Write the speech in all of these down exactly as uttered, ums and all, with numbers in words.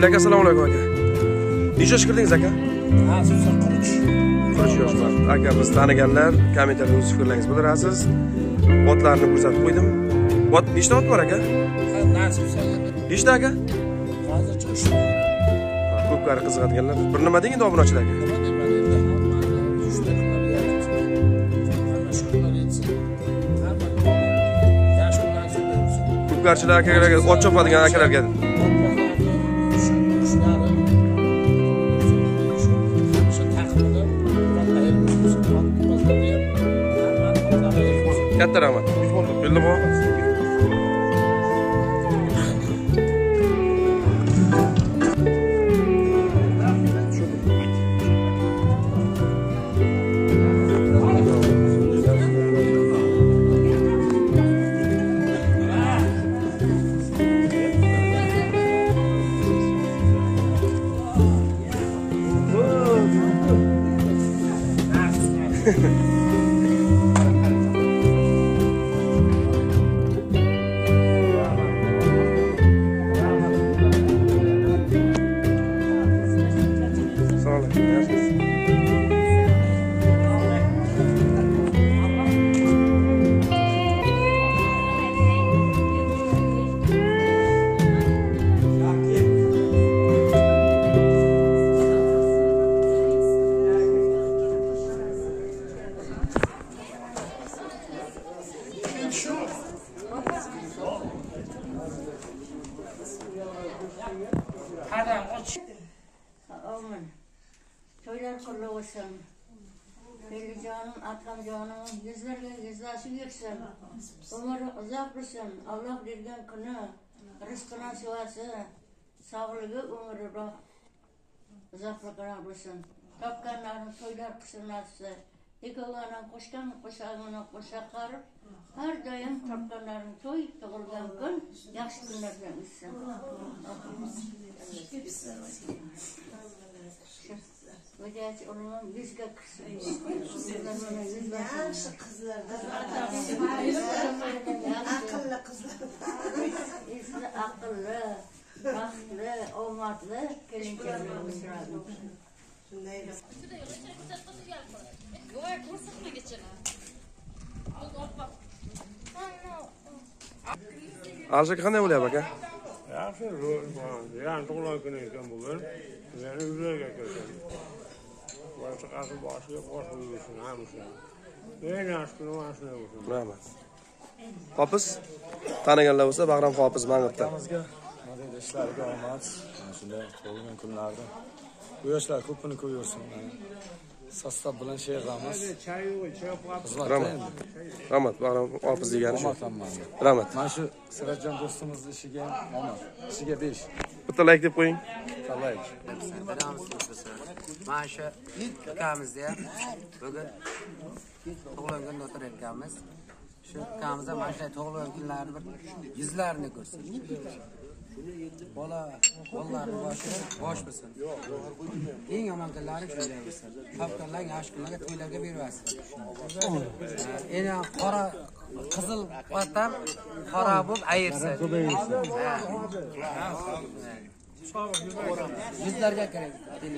Abdulla aka, assalomu alaykum aka. Necha yosh kirdingiz aka? Ha, sizlar qirq uch. qirq uch yoshlar. Aka, biz taniganlar kommentariyada o'z fikrlaringizni bildirasiz. Botlarni ko'rsatib qo'ydim. Bot nechta ot bor aka? Ha, nasib soladi. Nechta aka? Hozircha uch. Ko'pkari qiziqadiganlar. Bir nima deng endi obunachilar aka? Ko'pkarichilar akalarga ot chopadigan akalarga. Katta rahmat. Bildimi? Aman. Toylar qilib olsin. Belijonim, Atqamjonim, yüzlerga yüzlashi yetsin. Umri uzoq bo'lsin. Alloh bergan kuni rizqini sivasi, sog'ligi umriroq uzoqroq bo'lsin. Topganlarini toylar qilsin nafsi. Ikkovining qo'shgan qo'shag'ini qo'sha qarib, har doim topganlarini to'y tug'ilgan kun yaxshi kunlardan o'tsin. Vajat onun yüzge kısmı. Yaxshi qizlar. Aqlli qizlar. Esli aqlli, baxtli, omadli kelinlarimiz bo'lsin. Shunday deb. Voy, ko'rsatmagichana. Alshak qanday bo'lyapti aka? Yaxshi, yani tug'ilgan kun ekan bugun. Yani uylarga kirdim. Boshqa qasib boshiga bosh qo'yishni hamma. Men yaxshi kun mana shunday bo'lsin. Rahmat. Hofiz taniganlar bo'lsa, Bag'ram Hofiz Mang'itda. Bizga model ishlariga omad. Shunday tug'ilgan kunlarda bu yoshlar ko'pini ko'rsin. Sostav bilan she'ramiz. Rahmat. Rahmat, Bag'ram Hofiz degani shu. Rahmat. Mana shu Sirajjon do'stimizning ishiga omad. Ishiga besh. Bitta like deb qo'ying. Like. Mana shu ukamizda bugun tug'ilgan kunda o'tirayotganmiz. Shu ukamizda mana shu tug'ilgan kunlarni bir yuzlarini ko'rsin. Bola, bolalarning boshi bosh bo'lsin. Eng yomon kunlari shunday bo'lsin. Topganlar yaxshi kunlarga to'ylarga bermasin. Endi qora qizil vatan qora bo'lib ayirsin. Yuzlarga kerak.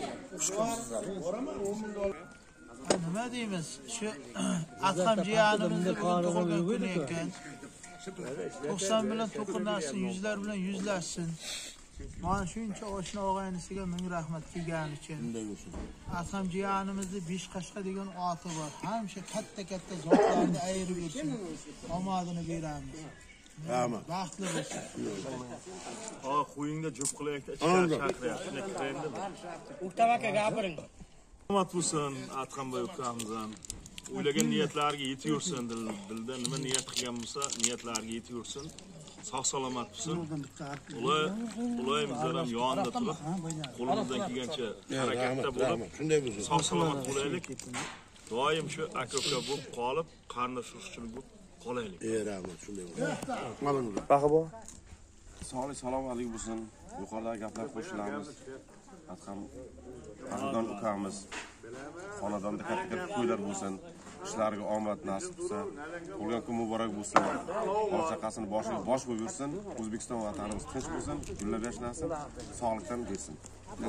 Nima deymiz? Shu Atqam jiyanimizni tug'ilgan kuni ekan. to'qson bilan to'qinlasin, yuzlar bilan yuzlashsin. Mana shuncha oshna og'aynisiga ming rahmat kelgani uchun. Atqam jiyanimizni besh qashqa degan oti bor. Hamsha katta-katta zotlarni ayirib bersin. Omadini beramiz. Rahmat. Baxtli bo'lsin. Ha, qo'yingda jo'q qilayotgan ichkari chaqiryapti. Shunday kiraymi? O'ktam aka gapiring. Rahmat bo'lsin Atqamboy ukamizdan. O'ylagan niyatlariga yetib dilda nima niyat qilgan bo'lsa, niyatlariga yetib yursin. Sog' salomat bo'lsin. Ular ular bizlar ham yonida turib, qo'limizdan kelgancha harakatda bo'lib, shunday bo'lsin. Sog' salomat bo'laylik. Doim shu aka-uka bo'lib qolib, qarindosh urug'chilik bo'lib qolaylik. Ey rahmat, shunday bo'lsin. Bahobo. Sog'lik salomatlik bo'lsin. Yuqoridagi gaplar qo'shilamiz. Atqam Qadrdon ukamiz xonadonda katta-katta to'ylar bo'lsin. ishlariga omad nasib qilsa, bo'lgan kun muborak bo'lsin. Bola chaqasini boshiga bosh qo'yib yursin. O'zbekiston vatanimiz tinch bo'lsin, gullab yashnasin, sog'likdan bersin.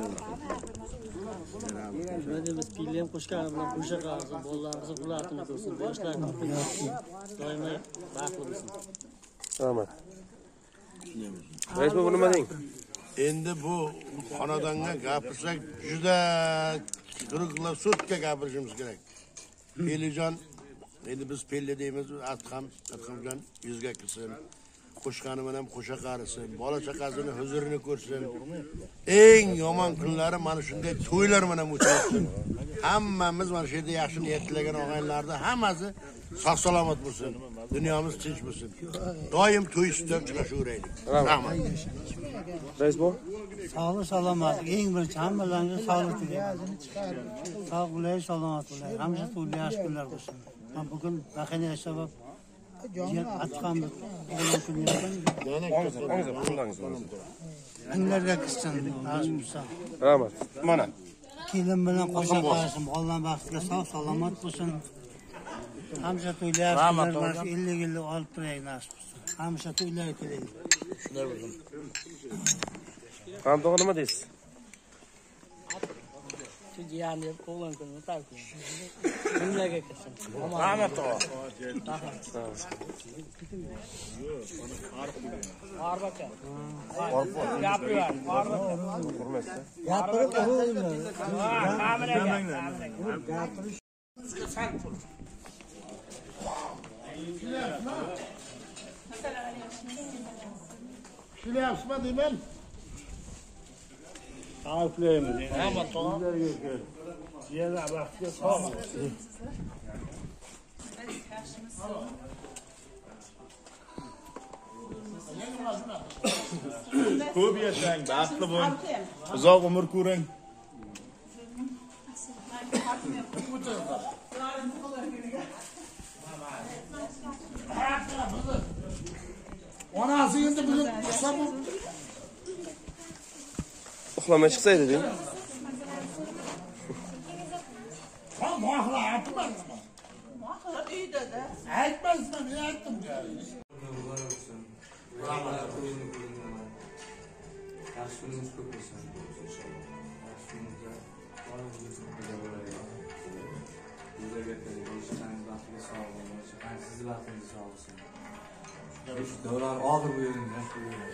Biz pilim qo'shgan bilan qo'sha qilamiz, bolalarimizni qulatini ko'rsin, yoshlarni doimo baxtli bo'lsin. Rahmat. Rais bu nima deng? Endi bu xonadonga gapirsak juda quruqlab sutka gapirishimiz kerak. Pelijon, endi biz pelle deymiz, Atqam, Atqamjon yuzga kirsin. Qo'shqani bilan qo'sha qarisin, bola chaqasini huzurini ko'rsin. Eng yomon kunlari mana shunday to'ylar bilan o'tsin. Hammamiz mana shu yerda yaxshi niyat tilagan og'aylarni hammasi sog' salomat bo'lsin. Dunyomiz tinch bo'lsin. Doim to'y ustida uchrashaveraylik. Rahmat. Rais bu? Sog'lik, salomatlik, eng birinchi hammalarga sog'lik tilayman. Sog' bo'lay, salomat bo'lay. Hamisha to'ylar yaxshi kunlar bo'lsin. Men bugun vaqina sabab Atqamni o'g'lon kuniyapman. Anglarga kirsin, azimsa. Rahmat. Mana. Kelin bilan qo'sha qarasin, bolalar baxtiga sog' salomat bo'lsin. Hamisha to'ylar yaxshi kunlar, ellik yillik olib turaylik nasib qilsin. Hamisha to'ylar tilaylik. Shunday bo'lsin. Qani to'g'ri nima deysiz? Jiyan deb o'g'lon kunini tarqin. Anglarga kirsin. Rahmat tog'a. Arbaka. Gapirlar. Gapirib qo'yinglar. Gapirish. Shilyapsizmi deyman? Sağlıklayımız. Rahmat tog'a. Yana baxtga sog'. Ko'p yashang, baxtli bo'ling. Uzoq umr ko'ring. Onasi endi bugun qilsa bu Uxlamay chiqsaydi deng. ha mohla aytman. Mohla uyda-da. Aytmasdan men aytdim. Yaxshi kuningiz ko'p bo'lsin inshaalloh. Yaxshi kuningizda yuzaga kelishingizdan baxtli sog' bo'ling. Sizni baxtingiz sog' bo'lsin. Davron og'ir bo'ling, yaxshi bo'ling.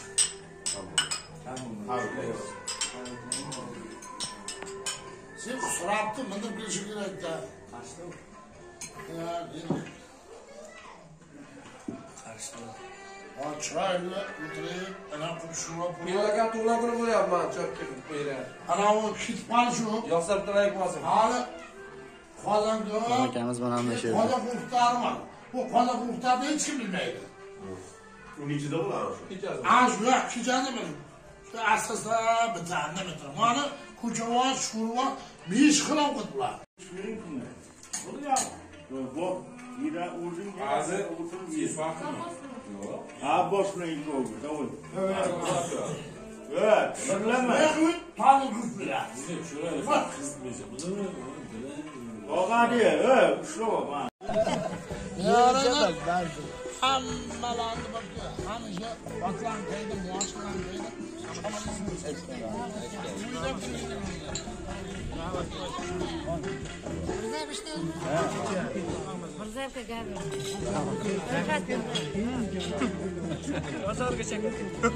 Sen so'rabdi, menda bilishi kerak-da. Qarshida. Ha, endi. Qarshida. Ha, chiroyli o'tirib, ana qurshib. Yo'lga to'g'ri qilib qo'yapman, chop kelib qo'ylar. Ana u ketib qolish shu. Yo'qsab turaylik bo'lsin. Hali qozonga. Akamiz mana bunday sher. Qozon muxtarman. Bu qozon muxtarni hech kim bilmaydi. Uning ichida bo'ladi shu. Azla kechani men. Shu asosda bitani bitir. Mana ko'chavoz, shurvoz besh xil ovqat bular. Bu ira o'zing hozir o'tirib yeyish vaqtimi? Yo'q. Ha, boshlang ko'rdi, davul. Evet, birlama. Tani kuzlar. Bak kızmayacak. Oğadi, evet, şu bak. Yarın hammalarni bakıyor. Hamisha otlan kayda, muashqalan kayda. Mirzabga gapir. Bozorga chek.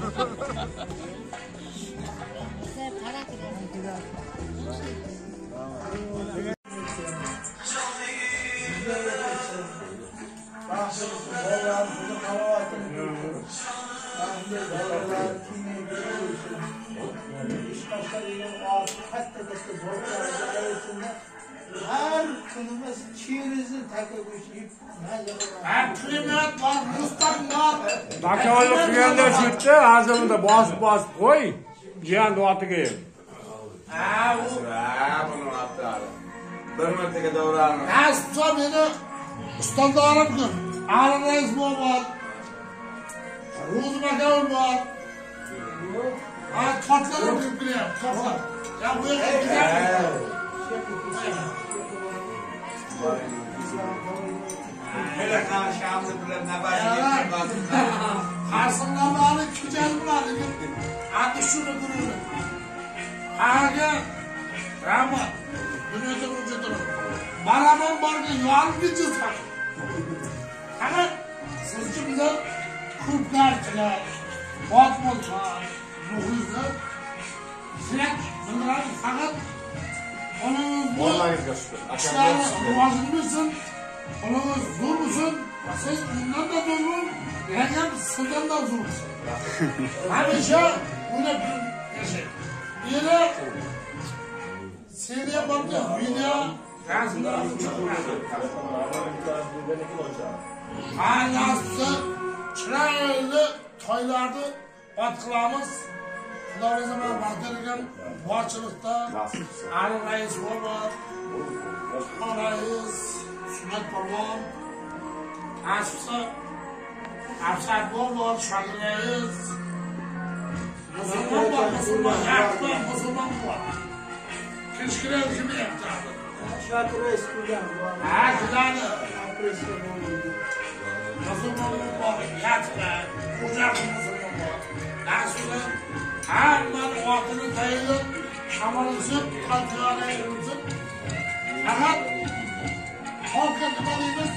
Her kunumuz çiğnizi takıp uçuyup Aklimat var, Rustam var. Bakalım kıyanda çıktı, ağzımda basıp basıp koy. Cihan doğatı giyin. Ha, bu. Ha, bunu attı abi. Bir martaga davranma. Asla beni ustalarım kır. Ali Reis var. Ruzum Akavul var. Ha, tatlarım kırpırıyor, tatlar. Ya bu yakın gidelim. Hele karşımda bile ne var? Harsınlarını güzel bulanı. Adı şunu duruyor. Aga, Rama, bunu da vücudunu. Baraman barga yuan gideceğiz bak. Fakat sizce bize kurtlarcılar, batbollar, ruhuzlar, silek bunlar fakat onun bu işlerini rivazını bilsin, onun zor musun? Siz bundan da zorun, hem sizden da zorsun. Hamisha buna yaşayın. Yine seriye bakın, video yazıları Aynası çıraylı toylardı batıklamız. Kuda ne zaman baktırırken boğaçılıkta Ali Reis olur, Osman Reis, Sünnet Babam, Asfı, Afsat olur, Şakir Reis, Musulman var, Musulman, yaktı, Musulman var. Keşkiler kimi yaptı abi? Şakir Reis kurgan. Ha, güzel. Musulmanın var, yaktı, kucak Musulman var. Nasıl? Hemen vaktini tayılır, şamanızın, kalkıyanı elimizin. Fakat, halkın demeliyiz,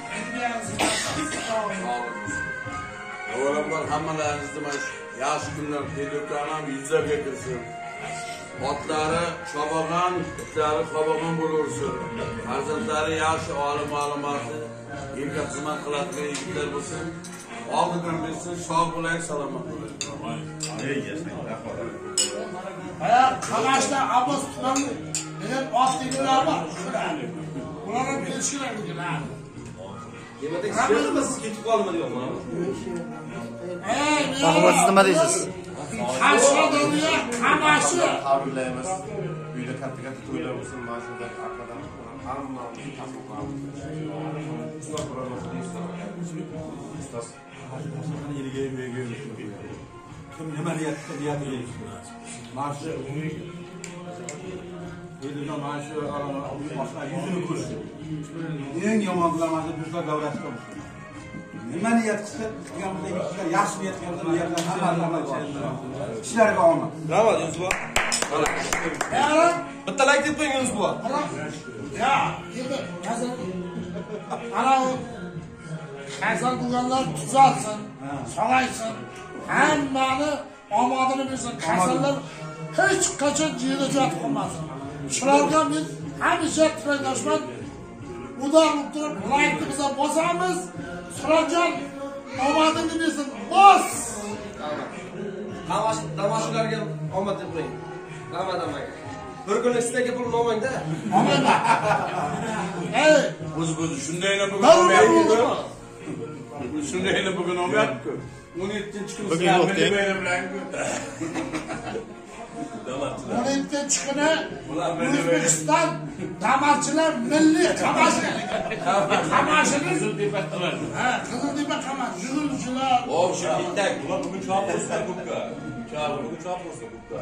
Avvalamlar hammalarınızda yaş günler telefonu yüzlerce kirsin. Otları çobagan, itleri kobagan bulursun. Farzandları yaş olim ma'lumoti, yelga xizmat qiladigan yigitlar bo'lsin. Oldidan bilsin, sog' bo'ling, salomat bo'ling. Aya Qamashda Abbos tuman degan otlilar bor. Ularni bilishinglar. Demak, siz siz ketib qolmadingizmi? Ey, Mahmud siz nima deysiz? Qashqadaryo Qamashi. Tabriklaymiz. Uyda katta-katta to'ylar bo'lsin, mana shunday akadan hammamiz tasavvurlarimiz. Ustoz bilan ustoz. Kim nima niyat qiladi? Mana shu Uyda mana shu boshqa yuzini ko'rish. Eng yomon bilan bizga gavrat qilamiz. Nima niyat qilsa, qilganimizda yaxshi niyat qilganimizda niyatlar hamma ishlarga omad. Rahmat, Yunus bova. Bitta like deb qo'ying Yunus bova. Ya, endi hozir ana kasal bo'lganlar tuzalsin, sog'aysin, hammani omadini bersin. Kasallar hech qachon jiyda jot qilmasin. Shularga biz hamisha tilakdoshman. Udan turib, like biza bosamiz. Surajon omadini bersin. Bos! Qamash damashlarga omad deb qo'ying. Rahmat amaga. Bir kun istaga pul olmang-da. Olmayman. Ey, o'z-o'zi shundaylar bugun olmayapti. Shundaylar bugun olmayapti. o'n yettinchi kun Bugun yo'q deng. o'n yettinchi kuni O'zbekiston damarchilar milliy qamashi. Qamashini Qiziltepa Ha, Qiziltepa qamash. Yuguruvchilar. O, shu bitta. Ular bugun chop bo'lsa ko'pga. Chop, bugun chop bo'lsa ko'pga.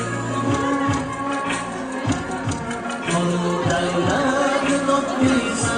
Please.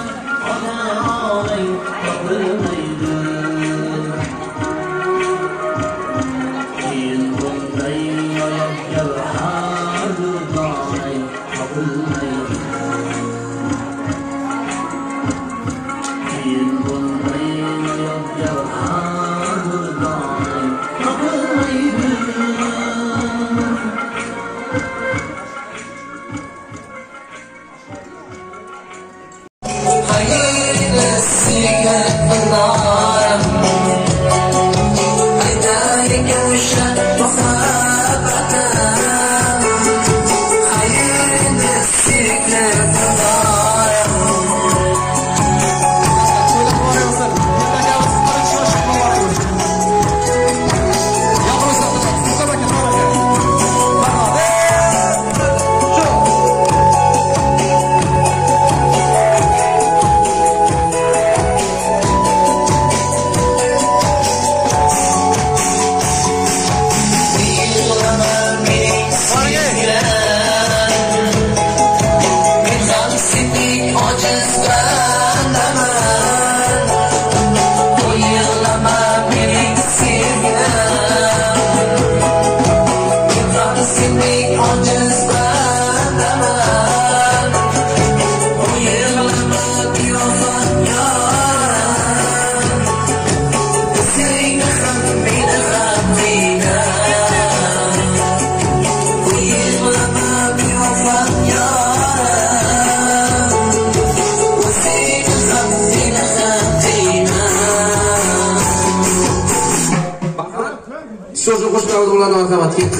So'zni qo'shqarib ularni marhamat ketdi.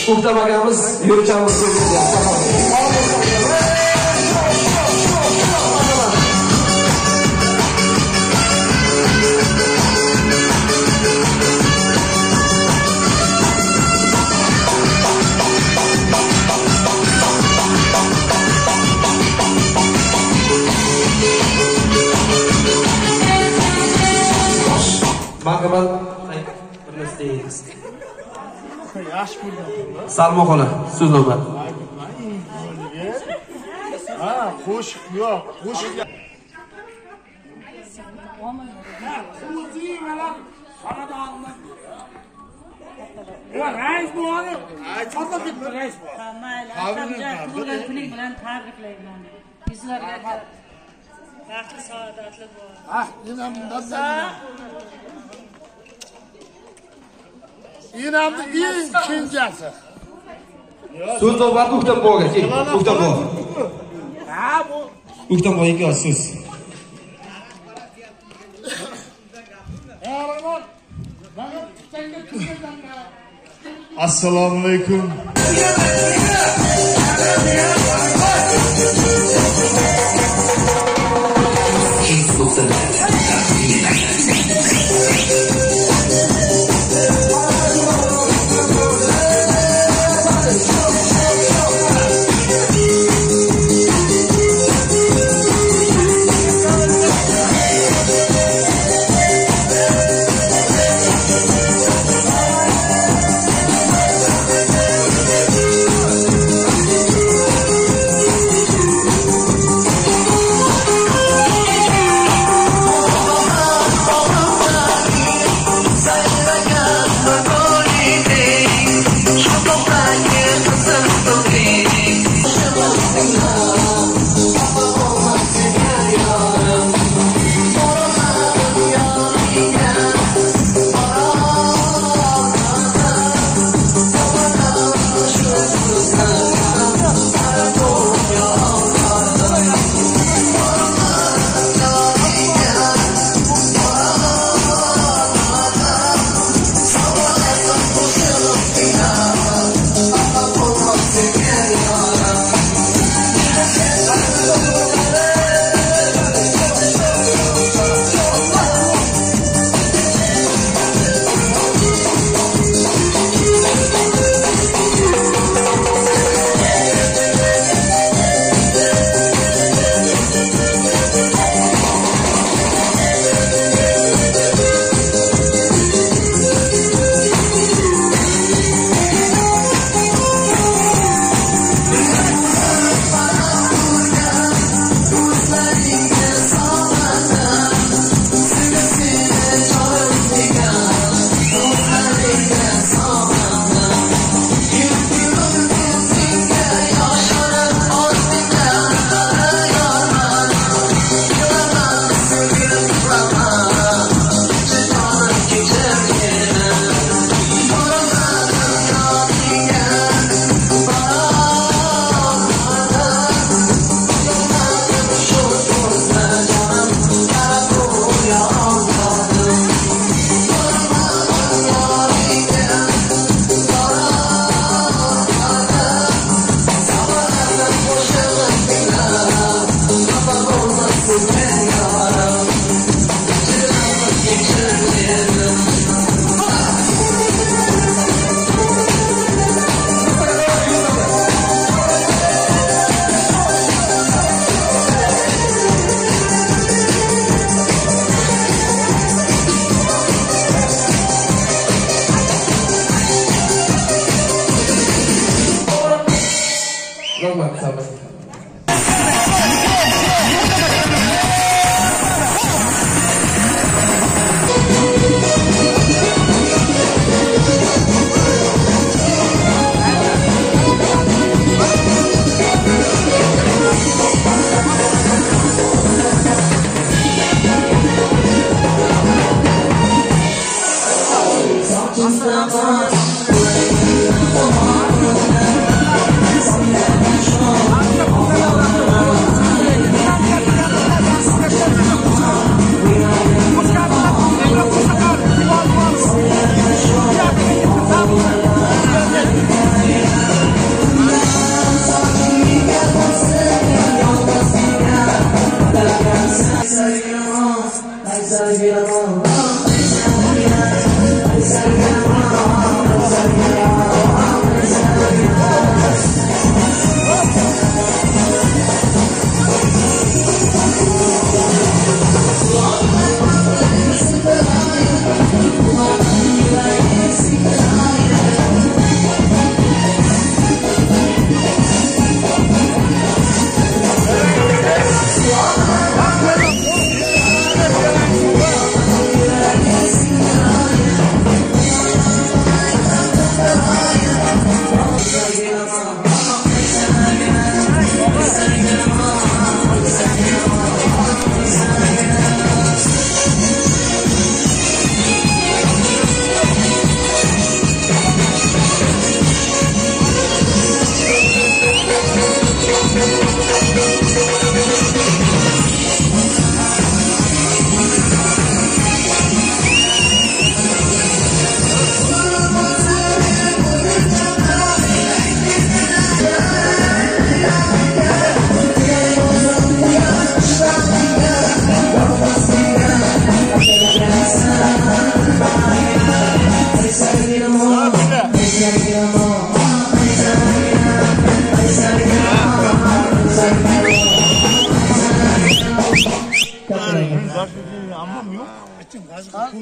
Muhtam akamiz yurchamiz Marhamat. Yaxshi ko'rdim. Salmo xola, so'z navbat. Ha, qo'shiq yo'q, qo'shiq. Ya rais bu hali. Aytib ketdi rais bu. Ha, mayli. Tug'ilgan kuning bilan tabriklayman. Yuzlarga baxtli saodatli bo'l. Ha, yana bundan. Inamni eng kenjasi. So'z navbat Uktamboyga, kel. Uktamboy. Ha, bu Uktamboyga so'z. Assalomu alaykum.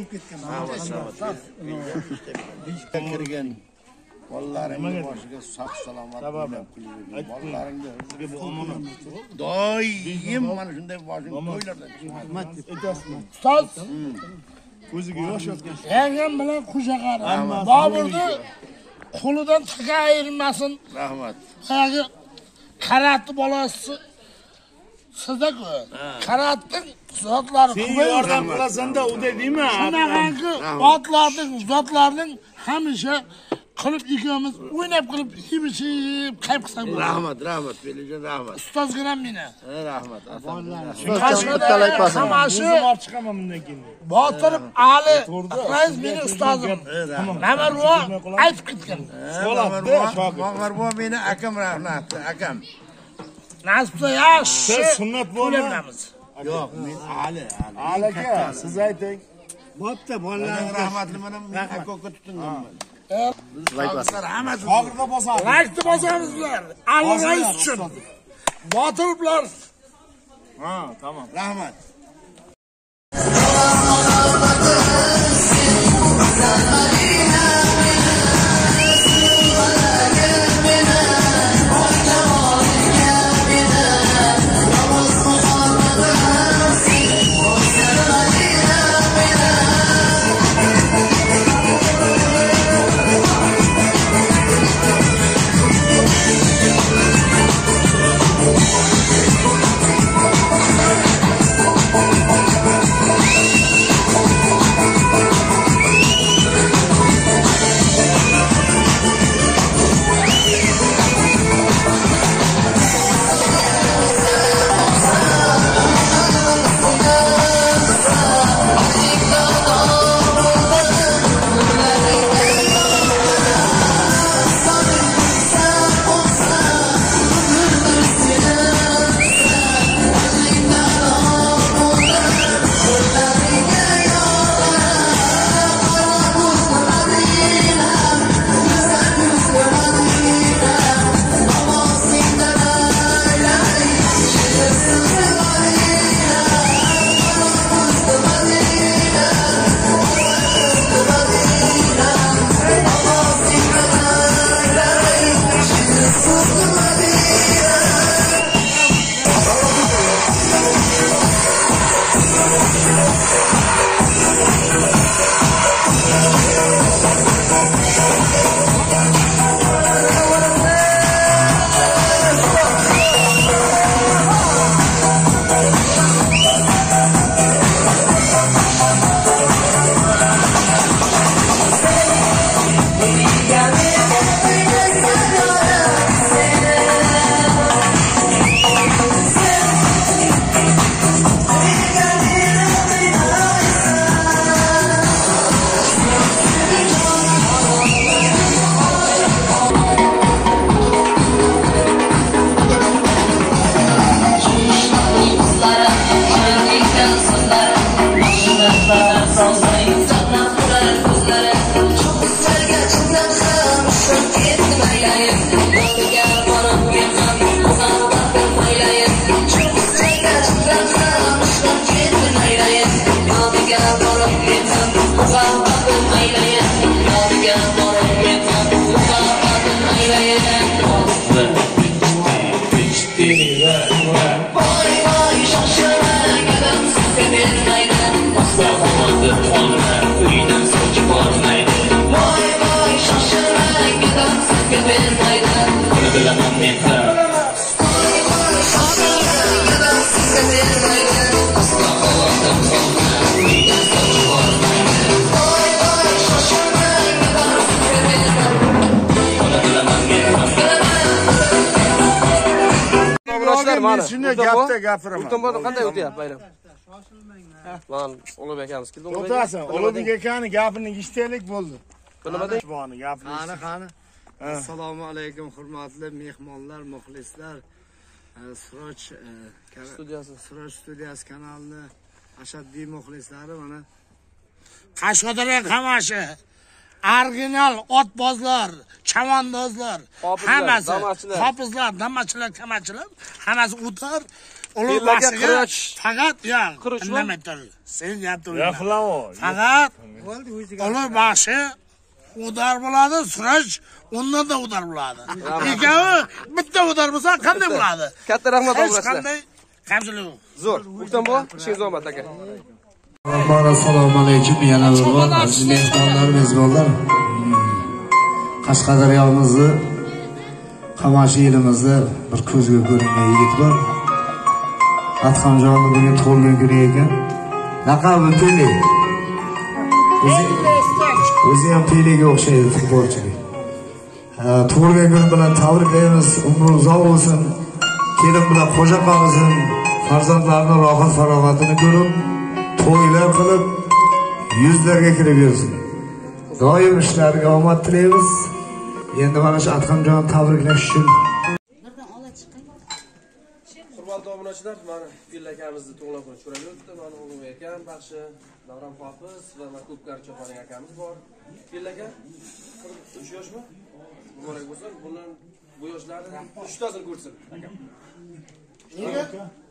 bo'lib ketgan. Ishga kirgan bolalaringning boshiga sog' salomat bo'lib qo'ying. Bolalaringga huzurga omonat. Doim mana shunday boshing to'ylarda. Rahmat aytasizmi? Ustoz ko'ziga yosh yotgan. Yangam bilan qo'shaqari. Boburni qo'lidan taka ayirmasin. Rahmat. Hagi karatni bolasi sizda-ku. Karatning zotlari Sen yordam qilasan-da, u deydimi? Shunaqangi otlarning, zotlarning hamisha qilib ikamiz o'ynab qilib yemishib qayb qilsak bo'ladi. Rahmat, rahmat, Belijon rahmat. Ustozgina meni. Rahmat. Qashqadaryo olib chiqaman bundan keyin. Botir Ali rais meni ustozim. Namarvo aytib ketgan. Namarvo meni akam rahmat, akam. Nasibsa yaxshi. Siz sunnat bo'lmaymiz. Yo'q, men Ali, Ali. Ali aka, siz ayting. Bo'pti, bolalar rahmatli mana men aka tutinganman. Hozirda bosamiz. Laykni bosamizlar. Ali rais uchun. Botirlar. Ha, tamam. Rahmat. Shunday gapda gapiraman. O'rtamda qanday o'tyapti bayram? Mana Ulug'bek akamiz keldi. O'tasan, Ulug'bek akani gapini eshitaylik bo'ldi. Bilmadim. Buni gapini. Qani, qani. Assalomu alaykum hurmatli mehmonlar, muxlislar. Siroj studiyasi, Siroj studiyasi kanalini ashaddiy muxlislari mana Qashqadaryo qamashi, original otbozlar, chavandozlar, hammasi, hofizlar, damachilar, kamachilar, hammasi o'tar. Ulug' boshiga faqat yo'q. Nima aytadi? Sen gapirma. Faqat ulug' boshi udar bo'ladi, Suraj undan da udar bo'ladi. Ikkovi bitta udar bo'lsa qanday bo'ladi? Katta rahmat Hech o'g'lasizlar. qanday kamchilik yo'q. Zo'r. O'ktam bo, ishingiz omat aka. Assalomu alaykum, yana bir bor aziz mehmonlar, mezbonlar. Qashqadaryomizni, Qamashi elimizda bir ko'zga ko'ringan yigit bor. Adhamjonni bugun tug'ilgan kuni ekan. Laqabi Pele. O'zi ham Pelega o'xshaydi futbolchiga. Tug'ilgan kun bilan tabriklaymiz. Umri uzoq bo'lsin. Kelin bilan qo'sha qolsin. Farzandlarning rohat farog'atini ko'rib, to'ylar qilib, yuzlarga kirib yursin. Doim ishlariga omad tilaymiz. Endi mana shu Adhamjon tabriklash uchun Hurmatli obunachilar, mana Fil akamizni tug'ilgan kuni chiroyli o'tdi. Mana o'g'lim ekan, baxshi Davron Popiz va Makubkar Cho'poning akamiz bor. Fil aka, uch yoshmi? Muborak bo'lsin. Bundan bu yoshlarni uchtasini ko'rsin aka. Nega?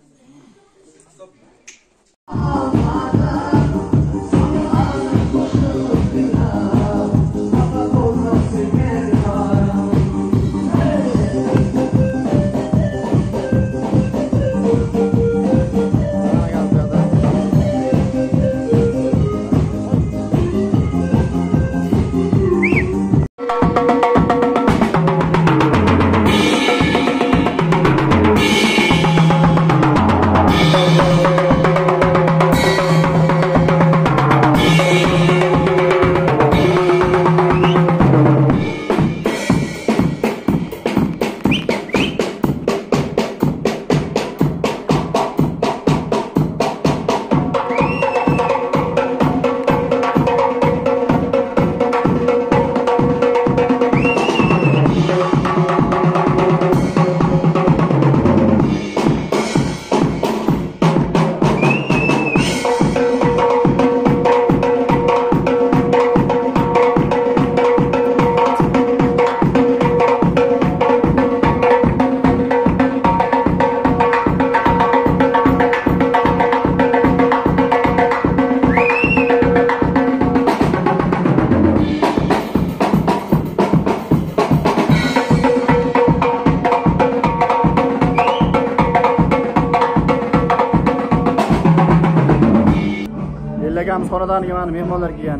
Akamiz xonadoniga mana mehmonlar kelgan.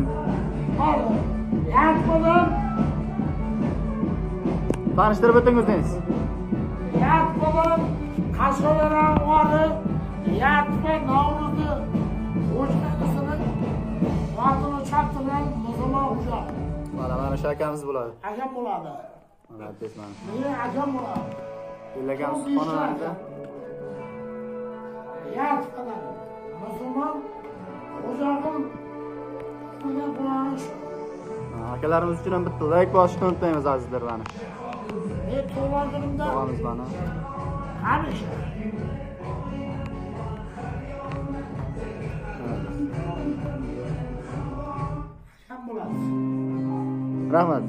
Tanishtirib o'ting o'zingiz. Yatqo'lim, Qashqadaryo o'g'ri, Yatqo Navro'zni o'shqasini vaqtini chaqdi bilan Musulmon xo'ja. Mana mana shu akamiz bo'ladi. Akam bo'ladi. Mana desman. Meni akam bo'ladi. Akamiz xonadonida. Yatqo'dan Musulmon xo'jag'im bunga bo'lanish. Akalarimiz uchun ham bitta like bosishni unutmaymiz azizlar mana. Men tug'ilganimda Tug'amiz mana. Hamisha. Ham bo'ladi. Rahmat.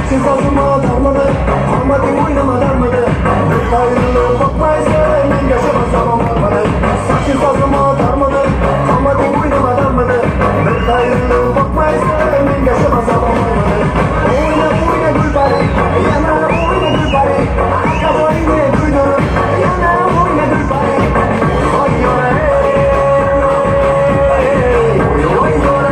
Saçın sazıma darmadı, kalmadın oynamadan mıydı? Bir ayrılığı bakmaysa ben yaşamaz zaman varmadı. Saçın sazıma darmadı, kalmadın oynamadan mıydı? Bir ayrılığı bakmaysa ben yaşamaz zaman varmadı. Oyna oyna gül bari, yana oyna gül bari. Aşka oyna duydum, yana oyna gül bari. Oy oy oy oy oy.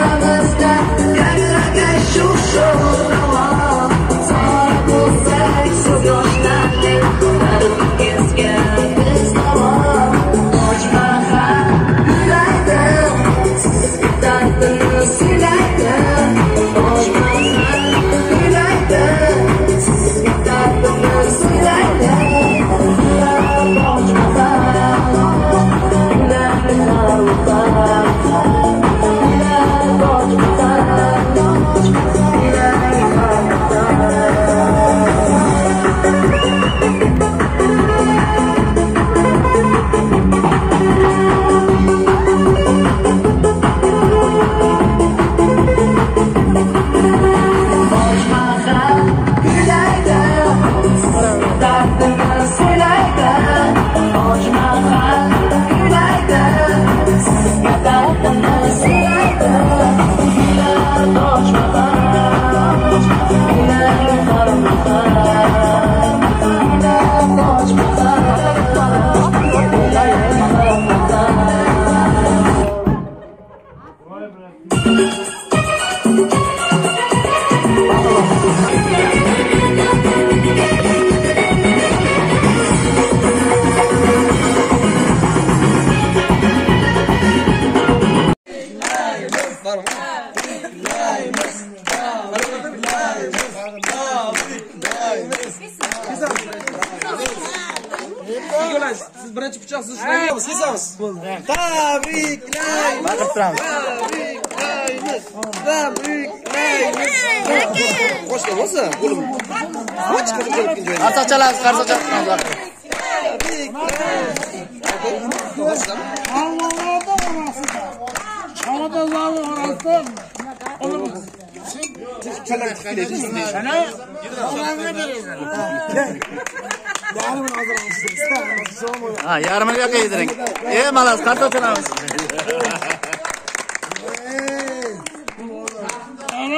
Show, show, show, qarang, siz birinchi pichoq siz shunday sezamiz. Tabriklaymiz. Baqirib turamiz. Tabriklaymiz. Tabriklaymiz. Qo'shdi bo'lsa, qo'lim. Qoch qilib kelgan joyga. Qarsoq chalamiz, qarsoq chalamiz. Allah'ım orasında. Havada zalı orasında. Oğlum. Çalar tikileceğiz. Sana olanı veririz. Yarım hazır olsun. Ha, yarımını yo'q yediring. Ey, malas, qarsoq chalamiz. Ana.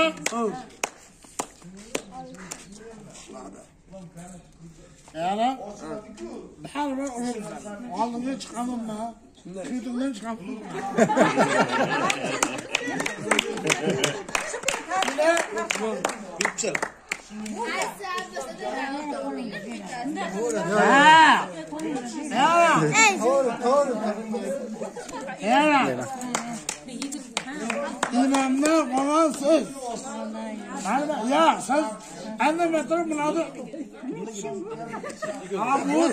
Ana. Bahar ve oğlum. Aldığımda çıkamam ben. Kıyıdığımdan çıkamam. Bütçe. Ha. Ya. Doğru, doğru. Ya. İnanma falan söz. Ya sen annem yatırım bunu aldı. Abi bu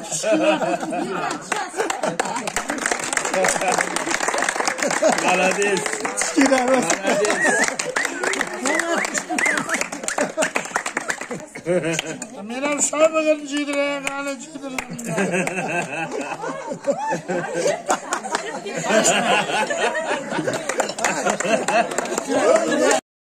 Молодец. Meral sahibi gelmişidir ya, kalecidir.